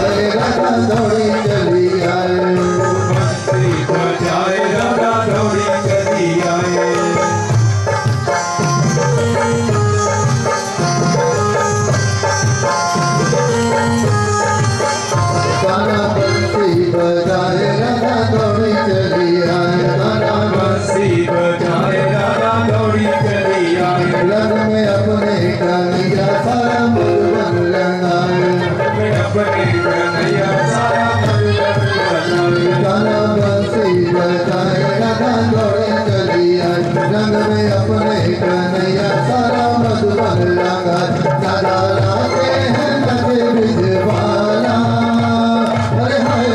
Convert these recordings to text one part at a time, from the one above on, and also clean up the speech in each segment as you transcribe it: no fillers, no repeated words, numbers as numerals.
बजाए राधा दौड़ी चली आए, बंसी बजाए राधा दौड़ी चली आए। गाना बंसी बजाए राधा दौड़ी चली आए, गाना बंसी बजाए राधा दौड़ी चली आए। रंग में अपने कन्हैया सारा मधुबन लगाए, अपने कन्हैया सारा मधुबन लगाए। गाना बंसी बजाए राधा दौड़ी चली आए, रंग में अपने कन्हैया सारा मधुबन लगाए। दादा राते हैं लगे बिजवाला, अरे हाय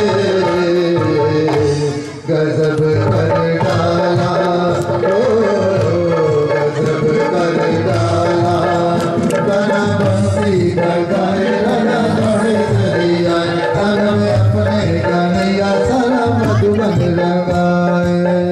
गजब कर डाला, ओ गजब कर डाला। गाना बंसी बजाए राधा दौड़ी चली आए, रंग में अपने कन्हैया सारा मधुबन लगाए।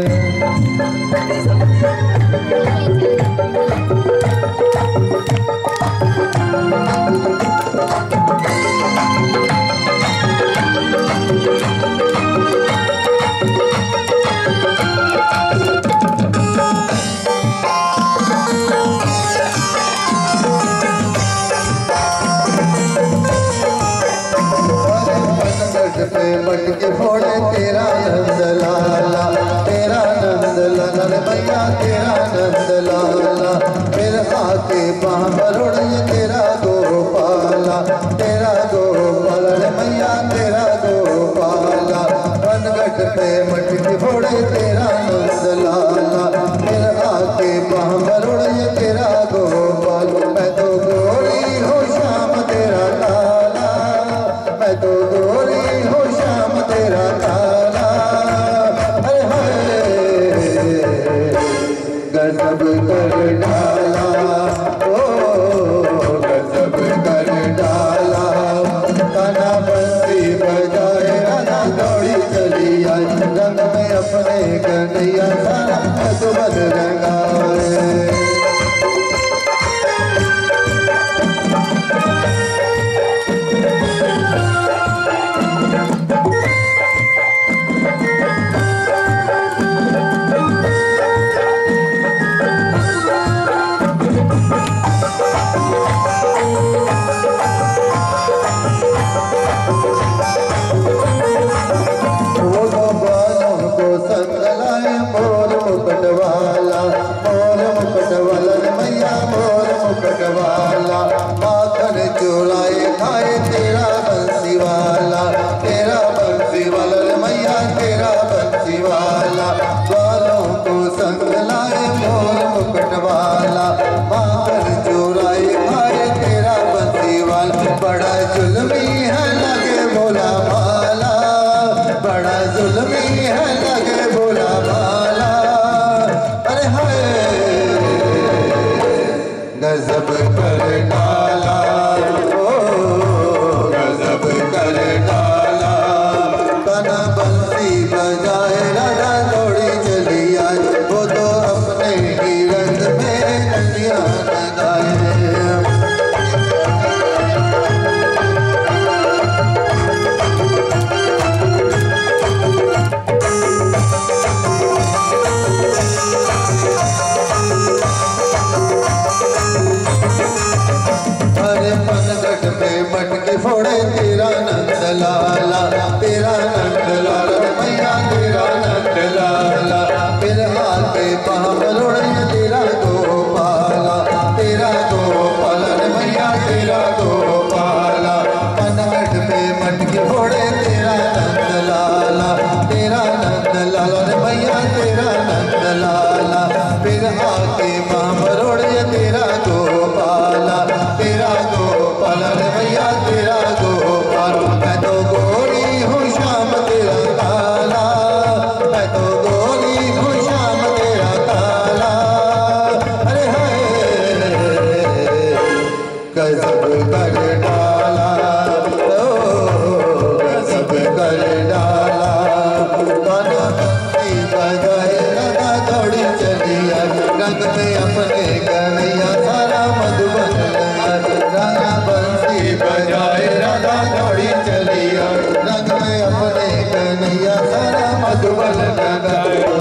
पे मटके फोड़े तेरा नंद लाला, तेरा नंद लाला रे भैया तेरा नंद लाला। फिर आके बाह बरोड़ ये तेरा गोपाला, तेरा गोपाला रे भैया तेरा गोपाला। बनगट पे मटके फोड़े तेरा नंद लाला, फिर आके बाह बरोड़ ये तेरा गोपाल। मैं तो गोरी हो श्याम तेरा लाला, मैं तो गोरी हो श्याम तेरा काला। अरे हाय गजब कर डाला, ओ गजब कर डाला। गाना बंसी बजाए राधा दौड़ी चली आई, रंग में अपने कन्हैया सारा मधुबन रंगाए। मोर मुकुट वाला रे मैया मोर मुकुट वाला। माखन चुराए खाए तेरा बंसी वाला, तेरा बंसी वाला रे मैया तेरा बंसी वाला। बालों को संग लाए मोर मुकुट वाला, माखन चुराए खाए तेरा बंसी वाला। बड़ा जुल्मी है लगे भोला भाला, बड़ा जुल्मी है लगे भोला भाला। अरे हाय गजब कर डाला, ओ गजब कर डाला। गाना बंसी बजाए राधा दौड़ी चली आई, वो तो अपने ही रंग में नदियाँ लगाए। बनगट पे मटके फोड़े तेरा नंद लाला, तेरा नंद लाला मैया तेरा नंद लाला। फिर आके बाह बरोड़े तेरा गोपाला, तेरा गोपाला रे मैया तेरा गोपाला। बनगट पे मटके फोड़े तेरा नंद लाला, तेरा नंद लाला रे मैया तेरा नंद लाला। फिर आके बाह बरोड़े तेरा गोपाला, तेरा गोपाला रे भैया तेरा गोपाल। मैं तो गोरी हूँ श्याम तेरा काला, मैं तो गोरी हूँ श्याम तेरा काला। अरे हाय गजब कर डाला, ओ गजब कर डाला। गाना बंसी बजाए राधा दौड़ी चली आई, रंग में अपने कन्हैया सारा मधुबन लगाए। गाना बंसी बजाए राधा दौड़ी चली लगा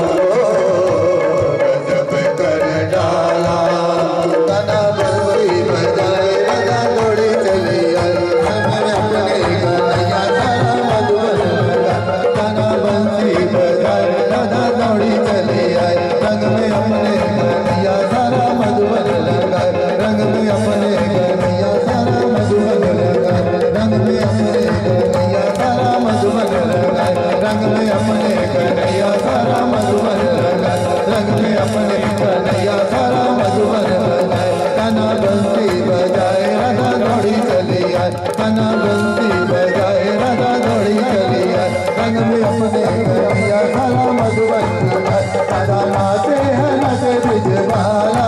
गजब कर डाला गाना बंसी बजाए राधा दौड़ी चली आई अपने कन्हैया सारा मधुबन लगा गाना बंसी बजाए राधा दौड़ी चली आई रंग में अपने कन्हैया सारा मधुबन लगा रंग में अपने कन्हैया सारा मधुबन लगा रंग में अपने कन्हैया सारा मधुबन लगा रंग में अपने कन्हैया सारा मधुबन लगा रंग में अपने कन्हैया सारा मधुबन लगा गाना बंसी बजाए राधा दौड़ी चली आई गाना बंसी बजाए राधा दौड़ी चली आई रंग में अपने कन्हैया सारा मधुबन लगा राधा नाचे है नाचे बिजवाला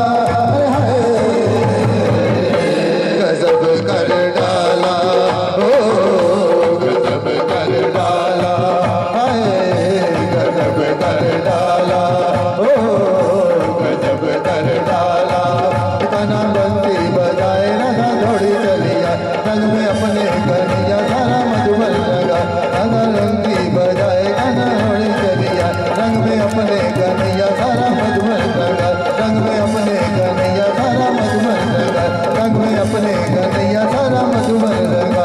गजब कर डाला ओ गजब कर डाला गजब कर डाला ओ गजब कर डाला गाना बंसी बजाए राधा दौड़ी चली आई रंग में अपने कन्हैया सारा मधुबन लगा राधा रंगी बजाए गाना दौड़ी चली आई रंग में अपने कन्हैया सारा मधुबन लगा रंग में अपने कन्हैया सारा मधुबन लगा रंग में अपने कन्हैया सारा मधुबन लगा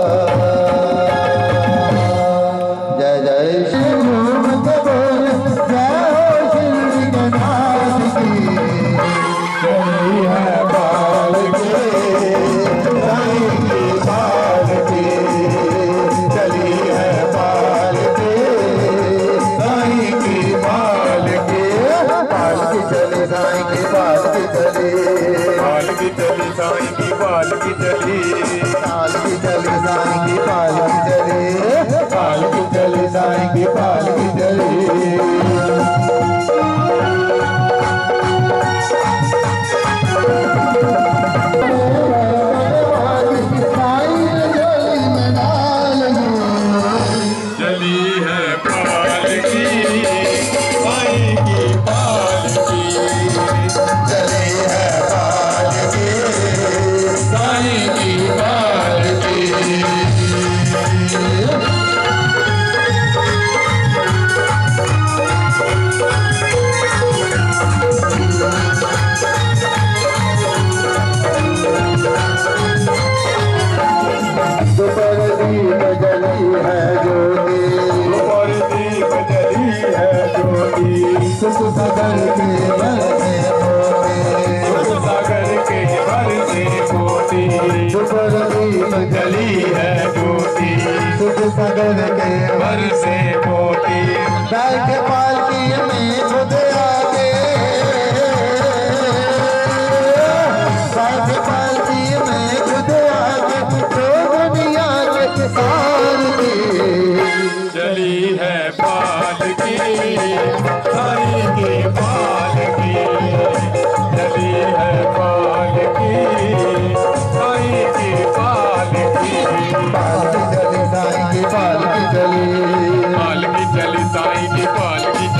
जय जय श्री गुरु बोल जय हो श्री गणनाथ की चली है बाल के साईं की बाल की चली है बाल के साईं की बाल की चली साईं की बाल की चली बाल की चली साईं की बाल की चली बाल की चली साईं की बाल की चली बाल की चली साईं की बाल की चली चली है बाल की साईं की बाल की चली है बाल की साईं की बाल की दोपहर दीप जली है ज्योति ऊपर दीप जली है ज्योति सुख सागर के बरसे मोती सागर के भर से मोती दोपहर दीप जली है ज्योति सुख सागर के भर से मोती बैठ पालकी में खुद आगे बैठ पालकी में खुद आगे तो दुनिया के सार दी चली है बाल की साईं की बाल की चली है बाल की साईं की बाल की बाल की चली साईं की बाल की चली बाल की चली साईं की बाल की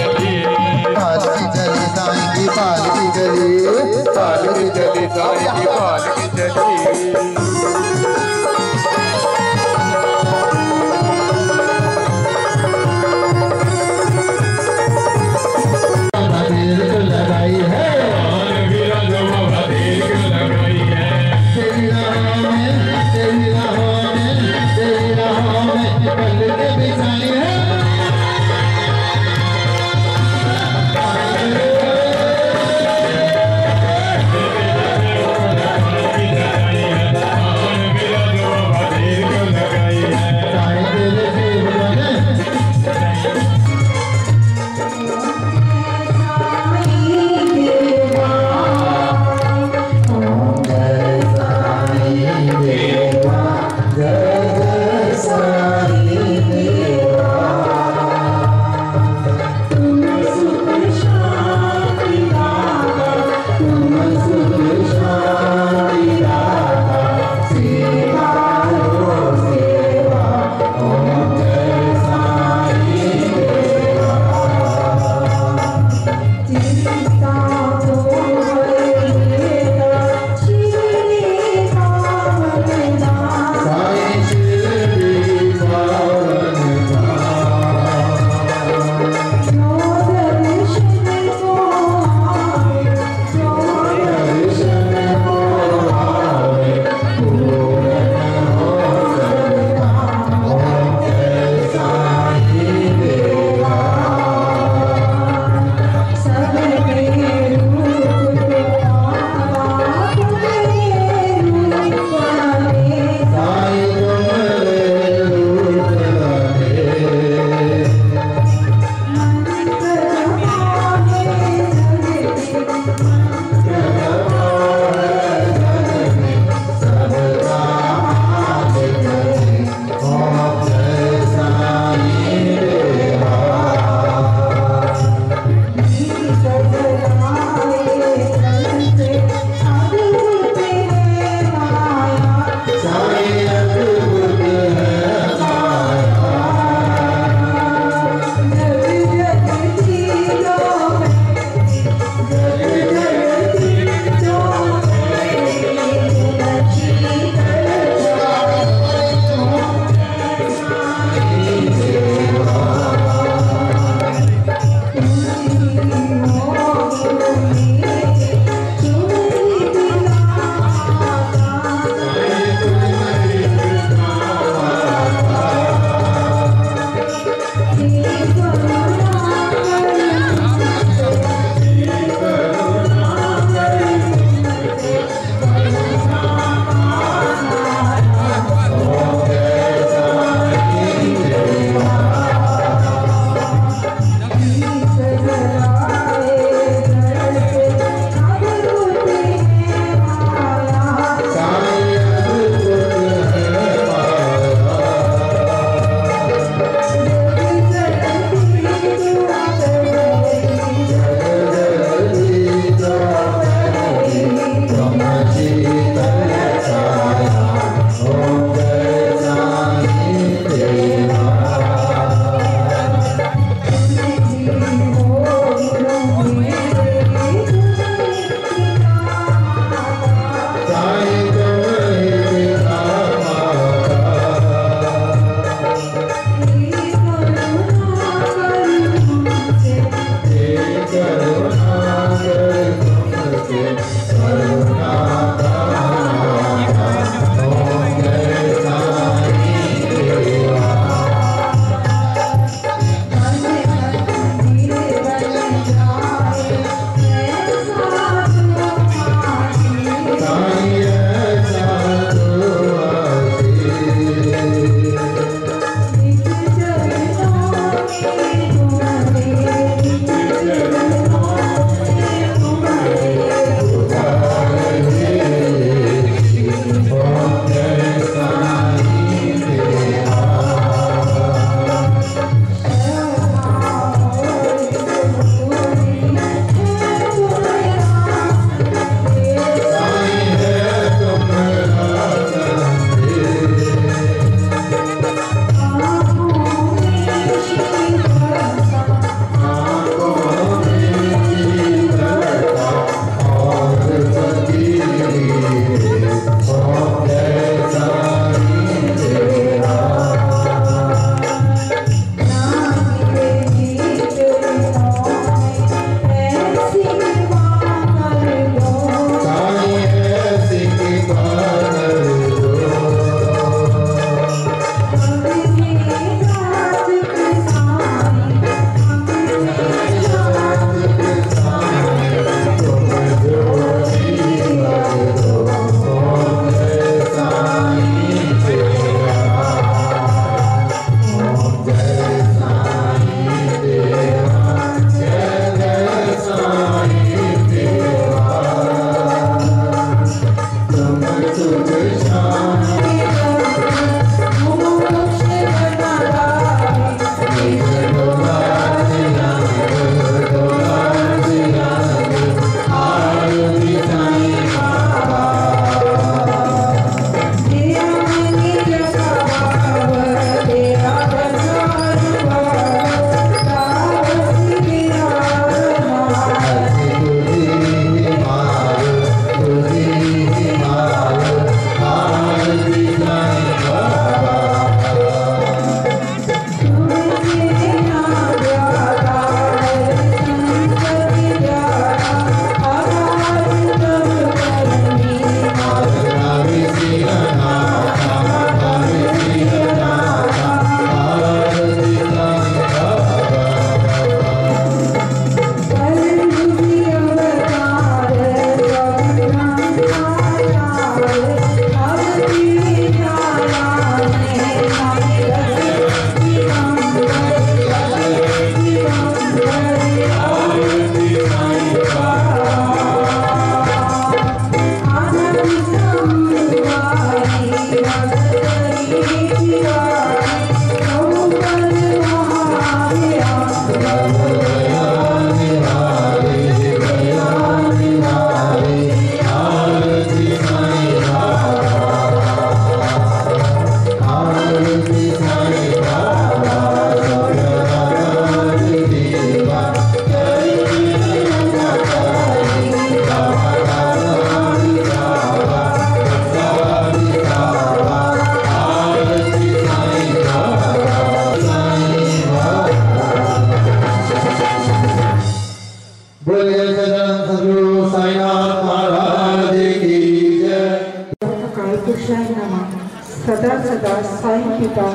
सदा सदा साईं पिता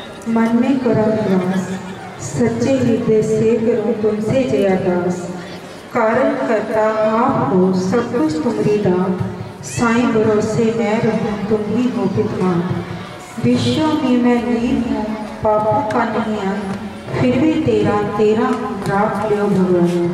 मन में करो निवास, सच्चे हृदय से करूँ तुमसे जयादास। कारण करता आप हो सब कुछ तुम्हारी दात, साईं भरोसे मैं रहूँ तुम ही हो पितमात। विश्व में मैं लीन हूँ पापों का नहीं अंत, फिर भी तेरा तेरा राख लो भगवान।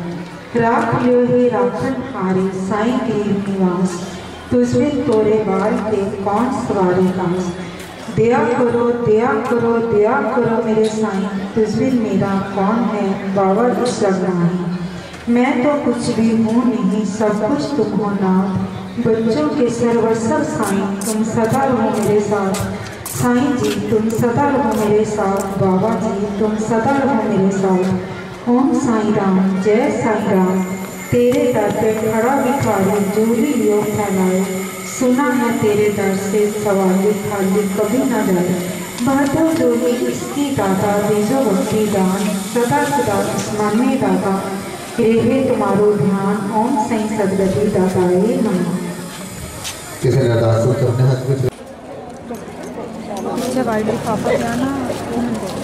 राख लो हे राखन हारे साईं गरीब निवास, तुझमें तोरे बाल के कौन सवारे कास। दया करो दया करो दया करो मेरे साईं, तुझमें मेरा कौन है बाबा इस नहीं। मैं तो कुछ भी हूँ नहीं सब कुछ तुम हो नाथ, बच्चों के सर्वस्व साईं तुम सदा रहो मेरे साथ। साईं जी तुम सदा रहो मेरे साथ, बाबा जी तुम सदा रहो मेरे साथ। ओम साईं राम जय साईं राम, तेरे दर पे खड़ा भिखारी जो भी योग फैलाए, सुना है तेरे दर से सवाली खाली कभी न जाए। बहतो जो ही इसकी दाता दीजो भक्ति दान, सदा सदा आसमान में दाता हे तुम्हारो ध्यान ओम सई सदगति दाताए नमः। किसी ने अरदास को अपने हाथ में अच्छा वाइड पापा जाना